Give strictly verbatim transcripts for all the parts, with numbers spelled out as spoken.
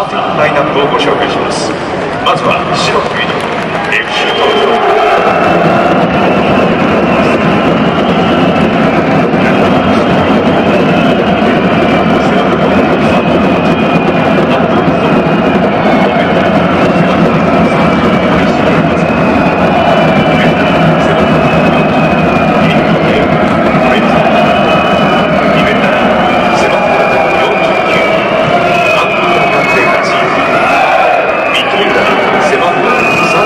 ターティングラインナップをご紹介します。まずは白と緑、エフシー東京。背番号さん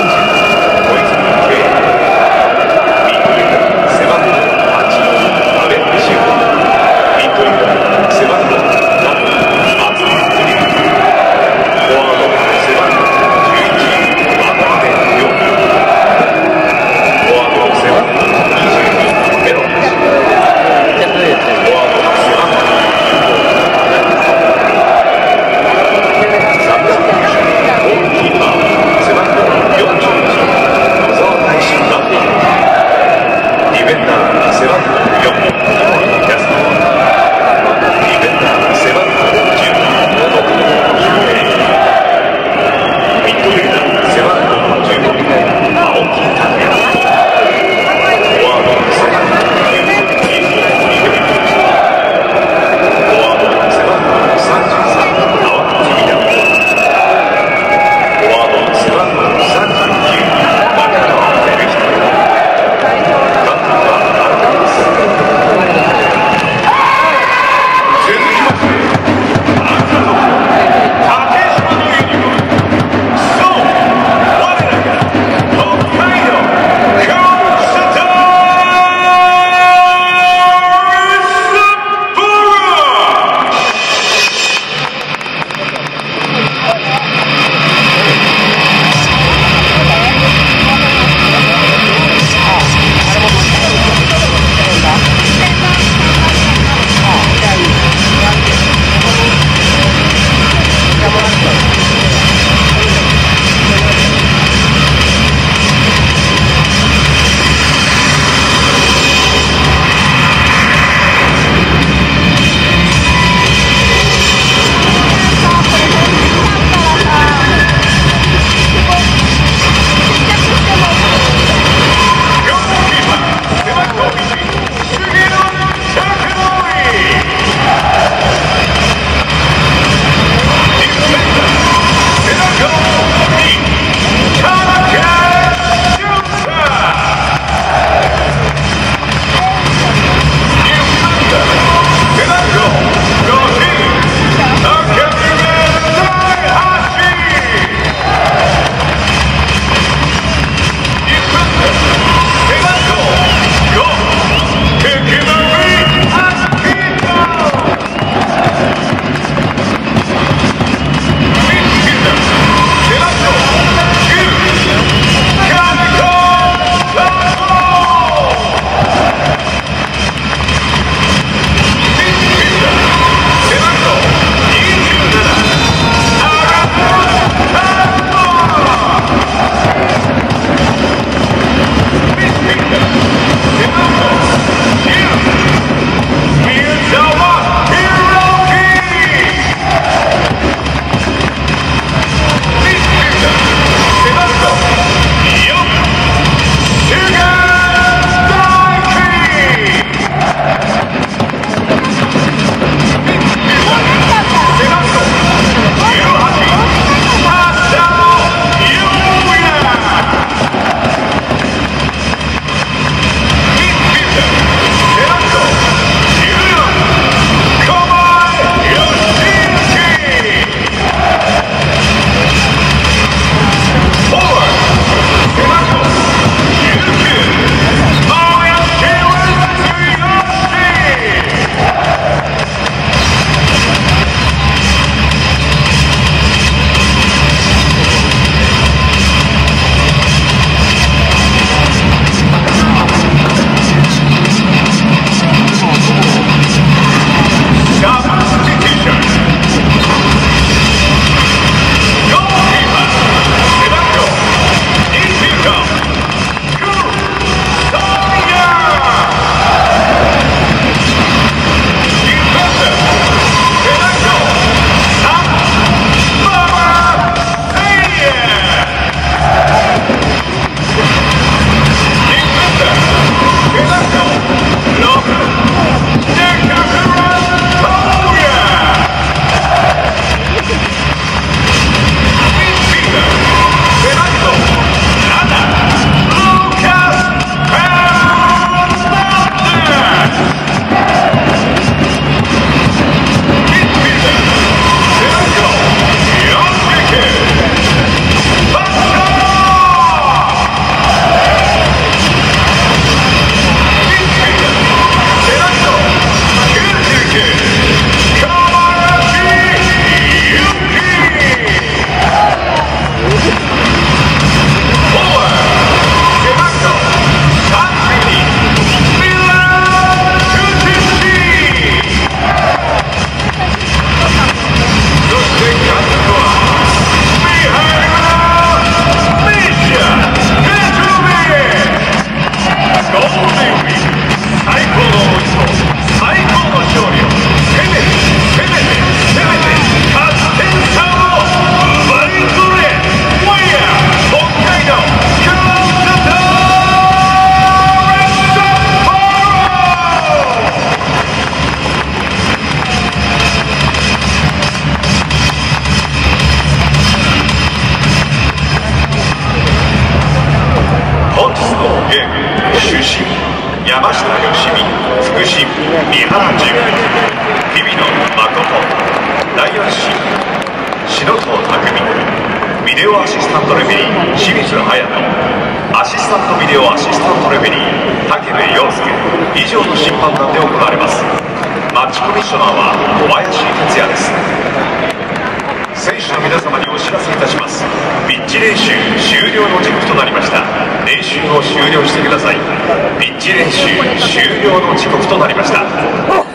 篠藤匠、ビデオアシスタントレフェリー清水隼人、アシスタントビデオアシスタントレフェリー武部陽介、以上の審判団で行われます。マッチコミッショナーは小林哲也です。選手の皆様にお知らせいたします。ピッチ練習終了の時刻となりました。練習を終了してください。ピッチ練習終了の時刻となりました。